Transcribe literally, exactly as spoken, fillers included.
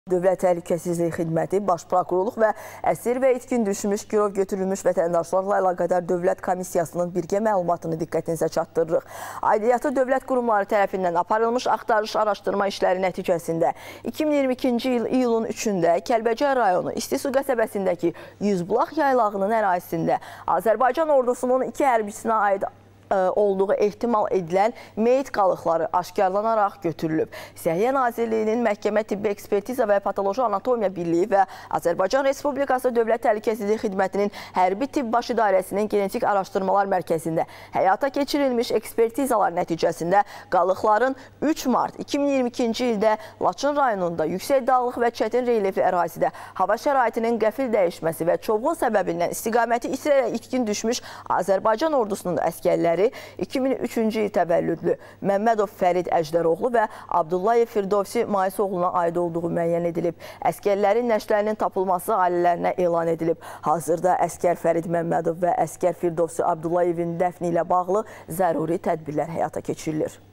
Dövlət Təhlükəsizlik Xidməti, Baş Prokurorluq və əsir və itkin düşmüş, girov götürülmüş vətəndaşlarla əlaqədar Dövlət Komissiyasının birgə məlumatını diqqətinizə çatdırırıq. Aidiyyatı dövlət qurumları tərəfindən aparılmış axtarış araşdırma işləri nəticəsində iki min iyirmi ikinci il iyulun üçündə Kəlbəcər rayonu İstisu qəsəbəsindəki Yüzbulaq yaylağının ərazisində Azərbaycan ordusunun iki hərbiçisinə aid olduğu ehtimal edilən meyit qalıqları aşkarlanaraq götürülüb. Səhiyyə Nazirliyinin Məhkəmə Tibbi Ekspertiza və Patoloji Anatomiya Birliyi və Azərbaycan Respublikası Dövlət Təhlükəsizlik Xidmətinin Hərbi Tibb Baş İdarəsinin Genetik Araşdırmalar Mərkəzində həyata keçirilmiş ekspertizalar nəticəsində qalıqların üç mart iki min iyirmi ikinci ildə Laçın rayonunda yüksək dağlıq və çətin relyefli ərazidə hava şəraitinin qəfil dəyişməsi və çovğun səbəbindən istiqaməti itirərək itkin düşmüş Azərbaycan ordusunun əskərləri iki min üçüncü il təvəllüdlü Məmmədov Fərid Əjdəroğlu və Abdullayev Firdovsi Mais oğluna aid olduğu müəyyən edilib. Əskərlərin nəşlərinin tapılması ailələrinə elan edilib. Hazırda əskər Fərid Məmmədov və əskər Firdovsi Abdullayevin dəfni ilə bağlı zəruri tədbirlər həyata keçirilir.